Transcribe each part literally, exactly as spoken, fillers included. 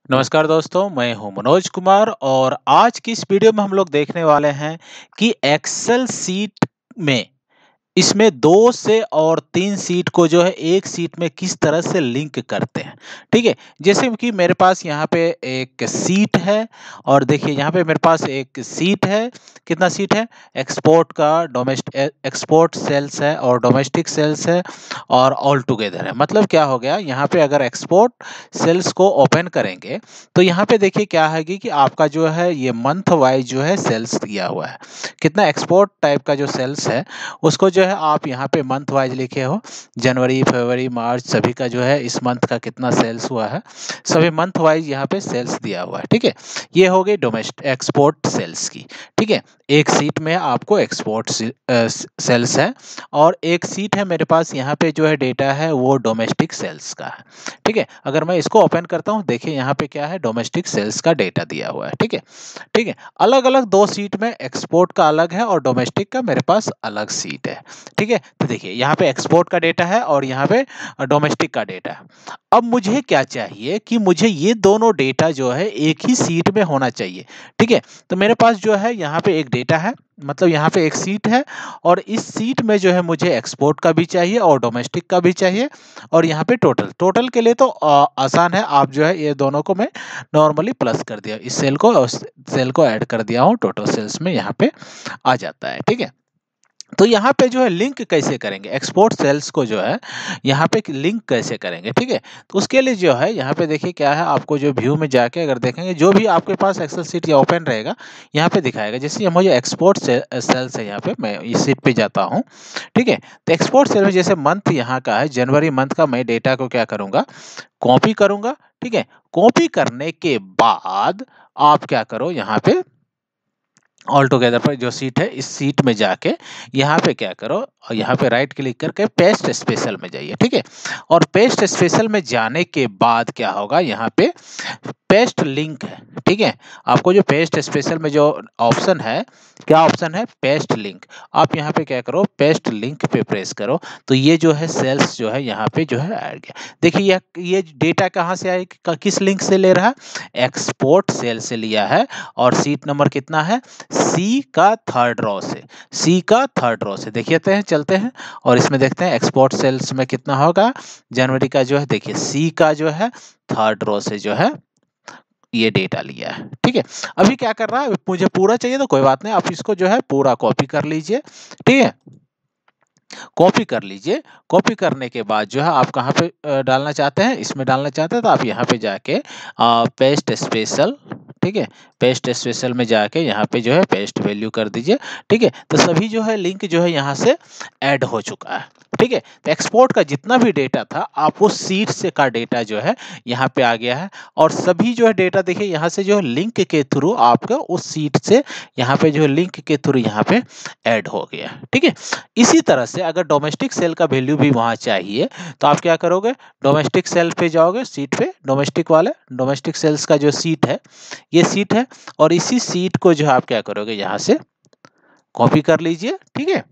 नमस्कार दोस्तों, मैं हूं मनोज कुमार और आज की इस वीडियो में हम लोग देखने वाले हैं कि एक्सेल सीट में इसमें दो से और तीन सीट को जो है एक सीट में किस तरह से लिंक करते हैं। ठीक है, जैसे कि मेरे पास यहाँ पे एक सीट है और देखिए यहाँ पे मेरे पास एक सीट है। कितना सीट है? एक्सपोर्ट का डोमेस्टिक एक्सपोर्ट सेल्स है और डोमेस्टिक सेल्स है और ऑल टुगेदर है। मतलब क्या हो गया, यहाँ पे अगर एक्सपोर्ट सेल्स को ओपन करेंगे तो यहाँ पे देखिए क्या है कि आपका जो है ये मंथ वाइज जो है सेल्स दिया हुआ है। कितना एक्सपोर्ट टाइप का जो सेल्स है उसको जो है आप यहाँ पे मंथ वाइज लिखे हो, जनवरी फरवरी मार्च सभी का जो है इस मंथ का कितना सेल्स हुआ है, सभी मंथ वाइज यहाँ पे सेल्स दिया हुआ है। ठीक है, ये हो गई डोमेस्टिक एक्सपोर्ट सेल्स की। ठीक है, एक सीट में आपको एक्सपोर्ट सेल्स है और एक सीट है मेरे पास यहाँ पे जो है डेटा है वो डोमेस्टिक सेल्स का है। ठीक है, अगर मैं इसको ओपन करता हूँ, देखिए यहाँ पे क्या है, डोमेस्टिक सेल्स का डेटा दिया हुआ है। ठीक है, ठीक है, अलग अलग दो सीट में एक्सपोर्ट का अलग है और डोमेस्टिक का मेरे पास अलग सीट है। ठीक है, तो देखिए यहाँ पे एक्सपोर्ट का डेटा है और यहाँ पे डोमेस्टिक का डेटा है। अब मुझे क्या चाहिए कि मुझे ये दोनों डेटा जो है एक ही सीट में होना चाहिए। ठीक है, तो मेरे पास जो है यहाँ पे एक डेटा है, मतलब यहाँ पे एक सीट है और इस सीट में जो है मुझे एक्सपोर्ट का भी चाहिए और डोमेस्टिक का भी चाहिए और यहाँ पे टोटल टोटल के लिए तो आ, आसान है। आप जो है ये दोनों को मैं नॉर्मली प्लस कर दिया, इस सेल को उस सेल को ऐड कर दिया हूँ, टोटल सेल्स में यहाँ पे आ जाता है। ठीक है, तो यहाँ पे जो है लिंक कैसे करेंगे एक्सपोर्ट सेल्स को, जो है यहाँ पे लिंक कैसे करेंगे। ठीक है, तो उसके लिए जो है यहाँ पे देखिए क्या है, आपको जो व्यू में जाके अगर देखेंगे जो भी आपके पास एक्सेल सीट या ओपन रहेगा यहाँ पे दिखाएगा। जैसे मुझे एक्सपोर्ट सेल्स है, यहाँ पे मैं इस सीट पे जाता हूँ। ठीक है, तो एक्सपोर्ट सेल में जैसे मंथ यहाँ का है जनवरी मंथ का, मैं डेटा को क्या करूँगा, कॉपी करूँगा। ठीक है, कॉपी करने के बाद आप क्या करो, यहाँ पे ऑल टुगेदर पर जो सीट है इस सीट में जाके यहाँ पे क्या करो, और यहाँ पे राइट क्लिक करके पेस्ट स्पेशल में जाइए। ठीक है, और पेस्ट स्पेशल में जाने के बाद क्या होगा, यहाँ पे पेस्ट लिंक है। ठीक है, आपको जो पेस्ट स्पेशल में जो ऑप्शन है, क्या ऑप्शन है, पेस्ट लिंक। आप यहाँ पे क्या करो, पेस्ट लिंक पे प्रेस करो तो ये जो है सेल्स जो है यहाँ पे जो है आ गया। देखिए यह ये डेटा कहाँ से आएगा, किस लिंक से ले रहा है, एक्सपोर्ट सेल से लिया है और सीट नंबर कितना है, सी का थर्ड रो से, सी का थर्ड रो से। देखिए हैं चलते हैं और इसमें देखते हैं एक्सपोर्ट सेल्स में कितना होगा, जनवरी का जो है देखिए सी का जो है थर्ड रो से जो है ये डेटा लिया है। ठीक है, अभी क्या कर रहा है, मुझे पूरा चाहिए तो कोई बात नहीं, आप इसको जो है पूरा कॉपी कर लीजिए। ठीक है, कॉपी कर लीजिए। कॉपी करने के बाद जो है आप कहाँ पे डालना चाहते हैं, इसमें डालना चाहते हैं तो आप यहाँ पे जाके पेस्ट स्पेशल, ठीक है, पेस्ट स्पेशल में जाके यहाँ पे जो है पेस्ट वैल्यू कर दीजिए। ठीक है, तो सभी जो है लिंक जो है यहाँ से ऐड हो चुका है। ठीक है, तो एक्सपोर्ट का जितना भी डेटा था आप वो सीट से का डेटा जो है यहाँ पे आ गया है और सभी जो है डेटा देखिए यहाँ से जो है लिंक के थ्रू आपका उस सीट से यहाँ पे जो है लिंक के थ्रू यहाँ पे ऐड हो गया। ठीक है, इसी तरह से अगर डोमेस्टिक सेल का वैल्यू भी वहाँ चाहिए तो आप क्या करोगे, डोमेस्टिक सेल पे जाओगे, सीट पे डोमेस्टिक वाले डोमेस्टिक सेल्स का जो सीट है ये सीट है और इसी सीट को जो आप क्या करोगे, यहाँ से कॉपी कर लीजिए। ठीक है,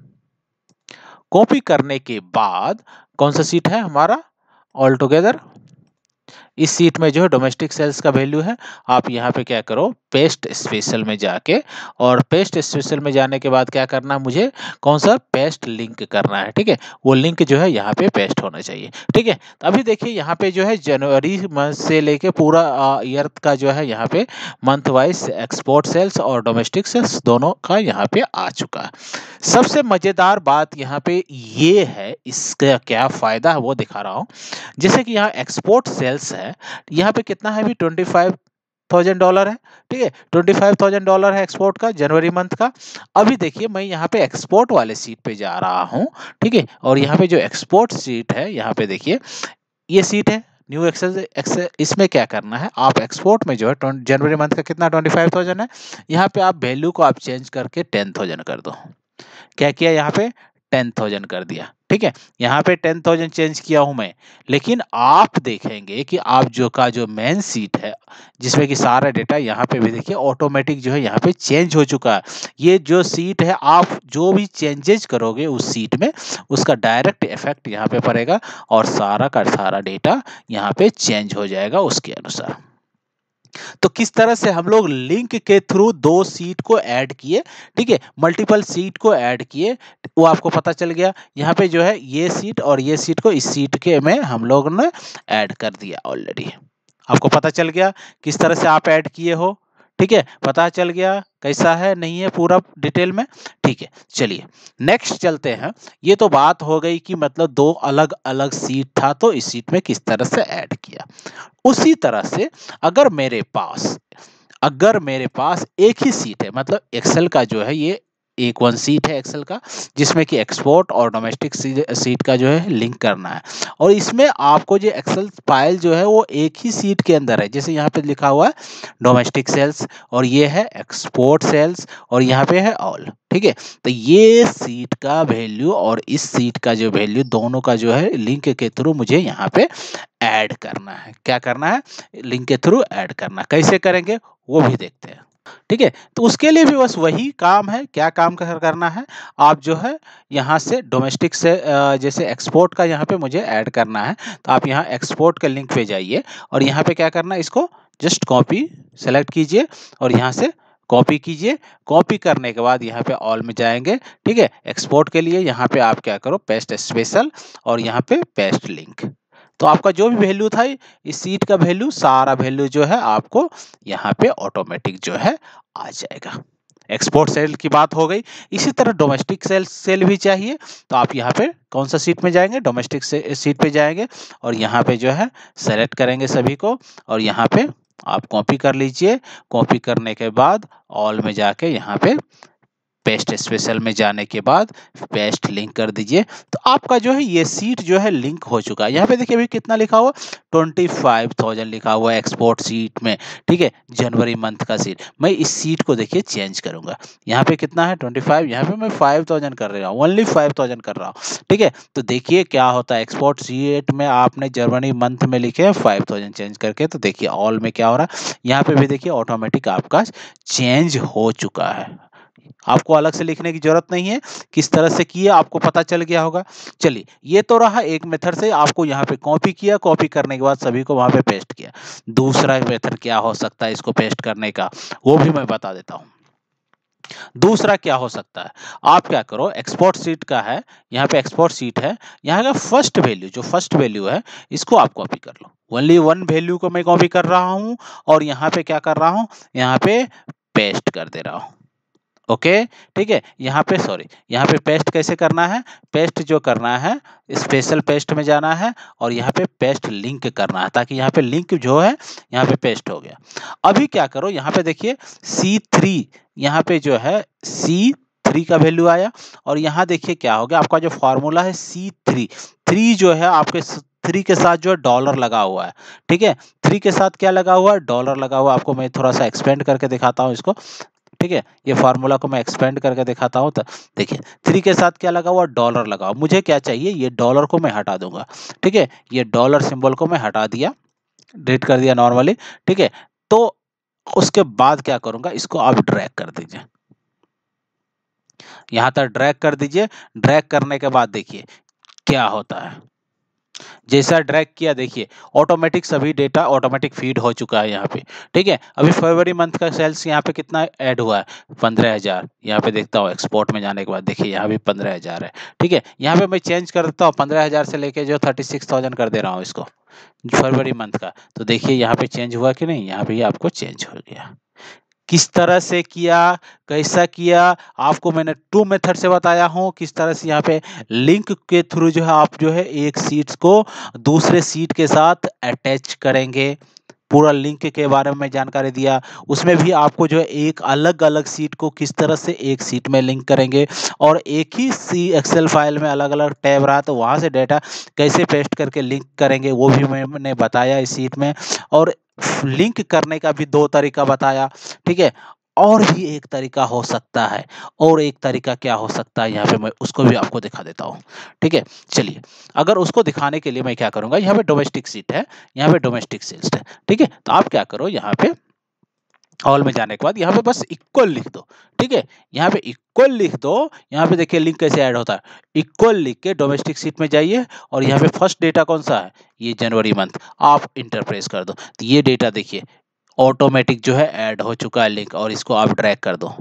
कॉपी करने के बाद कौन सा सीट है हमारा, ऑल टुगेदर, इस सीट में जो है डोमेस्टिक सेल्स का वैल्यू है। आप यहाँ पे क्या करो, पेस्ट स्पेशल में जाके और पेस्ट स्पेशल में जाने के बाद क्या करना है, मुझे कौन सा पेस्ट लिंक करना है। ठीक है, वो लिंक जो है यहाँ पे पेस्ट होना चाहिए। ठीक है, तो अभी देखिए यहाँ पे जो है जनवरी मंथ से लेके पूरा ईयर का जो है यहाँ पे मंथ वाइज एक्सपोर्ट सेल्स और डोमेस्टिक सेल्स दोनों का यहाँ पे आ चुका है। सबसे मजेदार बात यहाँ पे ये है, इसका क्या फायदा है वो दिखा रहा हूँ। जैसे कि यहाँ एक्सपोर्ट सेल्स है, यहाँ पे कितना है, भी ट्वेंटी फाइव थाउजेंड डॉलर है। ठीक है, ट्वेंटी फाइव थाउजेंड डॉलर है एक्सपोर्ट का जनवरी मंथ का। अभी देखिए मैं यहाँ पे एक्सपोर्ट वाले सीट पे जा रहा हूँ। ठीक है, और यहाँ पे जो एक्सपोर्ट सीट है, यहाँ पे देखिए ये सीट है न्यू एक्सेल एक्सेल। इसमें क्या करना है, आप एक्सपोर्ट में जो है जनवरी मंथ का कितना ट्वेंटी फाइव थाउजेंड है, यहाँ पे आप वैल्यू को आप चेंज करके टेन थाउजेंड कर दो। क्या किया, यहाँ पे टेन थाउजेंड कर दिया। ठीक है, यहाँ पे टेन थाउजेंड चेंज किया हूं मैं, लेकिन आप देखेंगे कि आप जो का जो मेन सीट है जिसमें कि सारा डेटा यहाँ पे भी देखिए ऑटोमेटिक जो है यहाँ पे चेंज हो चुका है। ये जो सीट है आप जो भी चेंजेज करोगे उस सीट में उसका डायरेक्ट इफेक्ट यहाँ पे पड़ेगा और सारा का सारा डेटा यहाँ पे चेंज हो जाएगा उसके अनुसार। तो किस तरह से हम लोग लिंक के थ्रू दो सीट को ऐड किए, ठीक है, मल्टीपल सीट को ऐड किए, वो आपको पता चल गया। यहाँ पे जो है ये सीट और ये सीट को इस सीट के में हम लोग ने ऐड कर दिया ऑलरेडी। आपको पता चल गया किस तरह से आप ऐड किए हो, ठीक है, पता चल गया कैसा है नहीं है पूरा डिटेल में, ठीक है। चलिए नेक्स्ट चलते हैं। ये तो बात हो गई कि मतलब दो अलग अलग सीट था तो इस सीट में किस तरह से ऐड किया। उसी तरह से अगर मेरे पास अगर मेरे पास एक ही सीट है, मतलब एक्सेल का जो है ये एक वन सीट है एक्सेल का, जिसमें कि एक्सपोर्ट और डोमेस्टिक सीट का जो है लिंक करना है, और इसमें आपको जो एक्सेल फाइल जो है वो एक ही सीट के अंदर है। जैसे यहाँ पे लिखा हुआ है डोमेस्टिक सेल्स और ये है एक्सपोर्ट सेल्स और यहाँ पे है ऑल, ठीक है। तो ये सीट का वैल्यू और इस सीट का जो वैल्यू दोनों का जो है लिंक के थ्रू मुझे यहाँ पे ऐड करना है। क्या करना है? लिंक के थ्रू ऐड करना। कैसे करेंगे वो भी देखते हैं, ठीक है। तो उसके लिए भी बस वही काम है। क्या काम कर करना है? आप जो है यहाँ से डोमेस्टिक से जैसे एक्सपोर्ट का यहाँ पे मुझे ऐड करना है, तो आप यहाँ एक्सपोर्ट के लिंक पे जाइए और यहाँ पे क्या करना है, इसको जस्ट कॉपी सेलेक्ट कीजिए और यहाँ से कॉपी कीजिए। कॉपी करने के बाद यहाँ पे ऑल में जाएंगे, ठीक है। एक्सपोर्ट के लिए यहाँ पे आप क्या करो, पेस्ट स्पेशल और यहाँ पे पेस्ट लिंक। तो आपका जो भी वैल्यू था इस सीट का वैल्यू, सारा वैल्यू जो है आपको यहाँ पे ऑटोमेटिक जो है आ जाएगा। एक्सपोर्ट सेल की बात हो गई। इसी तरह डोमेस्टिक सेल सेल भी चाहिए, तो आप यहाँ पे कौन सा सीट में जाएंगे, डोमेस्टिक से सीट पे जाएंगे और यहाँ पे जो है सेलेक्ट करेंगे सभी को और यहाँ पे आप कॉपी कर लीजिए। कॉपी करने के बाद ऑल में जाके यहाँ पे पेस्ट स्पेशल में जाने के बाद पेस्ट लिंक कर दीजिए। तो आपका जो है ये सीट जो है लिंक हो चुका है। यहाँ पे देखिए अभी कितना लिखा हुआ, ट्वेंटी फाइव थाउजेंड लिखा हुआ है एक्सपोर्ट सीट में, ठीक है, जनवरी मंथ का सीट। मैं इस सीट को देखिए चेंज करूंगा। यहाँ पे कितना है ट्वेंटी फाइव, यहाँ पे मैं फाइव थाउजेंड कर रहा हूँ, ओनली फाइव थाउजेंड कर रहा हूँ, ठीक है। तो देखिए क्या होता है, एक्सपोर्ट सीट में आपने जनवरी मंथ में लिखे फाइव थाउजेंड चेंज करके, तो देखिए ऑल में क्या हो रहा है, यहाँ पे भी देखिए ऑटोमेटिक आपका चेंज हो चुका है। आपको अलग से लिखने की जरूरत नहीं है, किस तरह से किया आपको पता चल गया होगा। चलिए ये तो रहा एक मेथड से आपको यहाँ पे कॉपी किया, कॉपी करने के बाद सभी को वहां पे पेस्ट किया। दूसरा मेथड क्या हो सकता है इसको पेस्ट करने का, वो भी मैं बता देता हूँ। दूसरा क्या हो सकता है, आप क्या करो, एक्सपोर्ट सीट का है, यहाँ पे एक्सपोर्ट सीट है, यहाँ का फर्स्ट वैल्यू जो फर्स्ट वैल्यू है इसको आप कॉपी कर लो। ओनली वन वैल्यू को मैं कॉपी कर रहा हूँ और यहाँ पे क्या कर रहा हूँ, यहाँ पे पेस्ट कर दे रहा हूँ। ओके, ठीक है। यहाँ पे सॉरी यहाँ पे पेस्ट कैसे करना है, पेस्ट जो करना है स्पेशल पेस्ट में जाना है और यहाँ पे पेस्ट लिंक करना है, ताकि यहाँ पे लिंक जो है यहाँ पे पेस्ट हो गया। अभी क्या करो, यहाँ पे देखिए सी थ्री, यहाँ पे जो है सी थ्री का वैल्यू आया और यहाँ देखिए क्या हो गया, आपका जो फॉर्मूला है सी थ्री, थ्री जो है आपके थ्री के साथ जो है डॉलर लगा हुआ है, ठीक है। थ्री के साथ क्या लगा हुआ है, डॉलर लगा हुआ है। आपको मैं थोड़ा सा एक्सपेंड करके दिखाता हूँ इसको, ठीक है। ये फार्मूला को मैं एक्सपेंड करके दिखाता हूँ। तो देखिए थ्री के साथ क्या लगा हुआ, डॉलर लगा हुआ। मुझे क्या चाहिए, ये डॉलर को मैं हटा दूंगा, ठीक है। ये डॉलर सिंबल को मैं हटा दिया, डिलीट कर दिया नॉर्मली, ठीक है। तो उसके बाद क्या करूंगा, इसको आप ड्रैग कर दीजिए, यहां तक ड्रैग कर दीजिए। ड्रैग करने के बाद देखिए क्या होता है, जैसा ड्रैग किया देखिए ऑटोमेटिक सभी डेटा ऑटोमेटिक फीड हो चुका है यहाँ पे, ठीक है। अभी फरवरी मंथ का सेल्स यहाँ पे कितना ऐड हुआ है, पंद्रह हजार। यहाँ पे देखता हूँ एक्सपोर्ट में जाने के बाद देखिए यहाँ भी पंद्रह हजार है, ठीक है। यहाँ पे मैं चेंज कर देता हूँ, पंद्रह हजार से लेके जो थर्टी सिक्स थाउजेंड कर दे रहा हूँ इसको फरवरी मंथ का। तो देखिए यहाँ पे चेंज हुआ कि नहीं, यहाँ पे आपको चेंज हो गया। किस तरह से किया, कैसा किया, आपको मैंने टू मेथड से बताया हूं। किस तरह से यहाँ पे लिंक के थ्रू जो है आप जो है एक सीट को दूसरे सीट के साथ अटैच करेंगे, पूरा लिंक के बारे में जानकारी दिया। उसमें भी आपको जो है एक अलग अलग सीट को किस तरह से एक सीट में लिंक करेंगे और एक ही सी एक्सेल फाइल में अलग अलग टैब रहा तो वहां से डेटा कैसे पेस्ट करके लिंक करेंगे वो भी मैंने बताया इस सीट में। और लिंक करने का भी दो तरीका बताया, ठीक है। और भी एक तरीका हो सकता है, और एक तरीका क्या हो सकता है यहाँ पे मैं उसको भी आपको दिखा देता हूँ, ठीक है। चलिए अगर उसको दिखाने के लिए मैं क्या करूंगा, यहाँ पे डोमेस्टिक सीट है, यहाँ पे डोमेस्टिक सेल्स है, ठीक है। तो आप क्या करो, यहाँ पे ऑल में जाने के बाद यहाँ पे बस इक्वल लिख दो, ठीक है। यहाँ पे इक्वल लिख दो। यहाँ पे देखिए लिंक कैसे ऐड होता है, इक्वल लिख के डोमेस्टिक सीट में जाइए और यहाँ पे फर्स्ट डेटा कौन सा है, ये जनवरी मंथ, आप इंटर प्रेस कर दो। तो ये डेटा देखिए ऑटोमेटिक जो है ऐड हो चुका है लिंक, और इसको आप ड्रैग कर दो।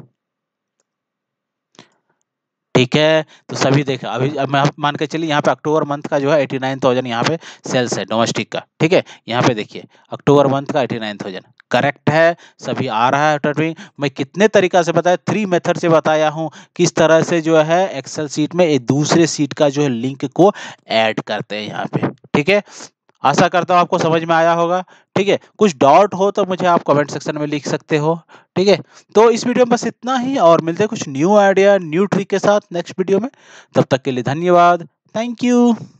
ठीक है, तो सभी देखा अभी, अब मैं मान के चलिए यहाँ पे अक्टूबर मंथ का जो है एटी नाइन थाउजेंड यहाँ पे सेल्स है डोमेस्टिक का। ठीक है, यहाँ पे देखिए अक्टूबर मंथ का एटी नाइन थाउजेंड करेक्ट है, सभी आ रहा है टर्निंग। मैं कितने तरीका से बताया, थ्री मेथड से बताया हूँ किस तरह से जो है एक्सेल सीट में एक दूसरे सीट का जो है लिंक को ऐड करते हैं यहाँ पे। ठीक है, आशा करता हूँ आपको समझ में आया होगा। ठीक है, कुछ डाउट हो तो मुझे आप कमेंट सेक्शन में लिख सकते हो। ठीक है, तो इस वीडियो में बस इतना ही, और मिलते हैं कुछ न्यू आइडिया न्यू ट्रिक के साथ नेक्स्ट वीडियो में। तब तक के लिए धन्यवाद, थैंक यू।